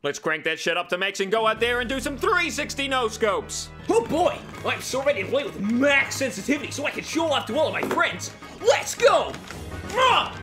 Let's crank that shit up to max and go out there and do some 360 no-scopes. Oh boy, I'm so ready to play with max sensitivity so I can show off to all of my friends. Let's go!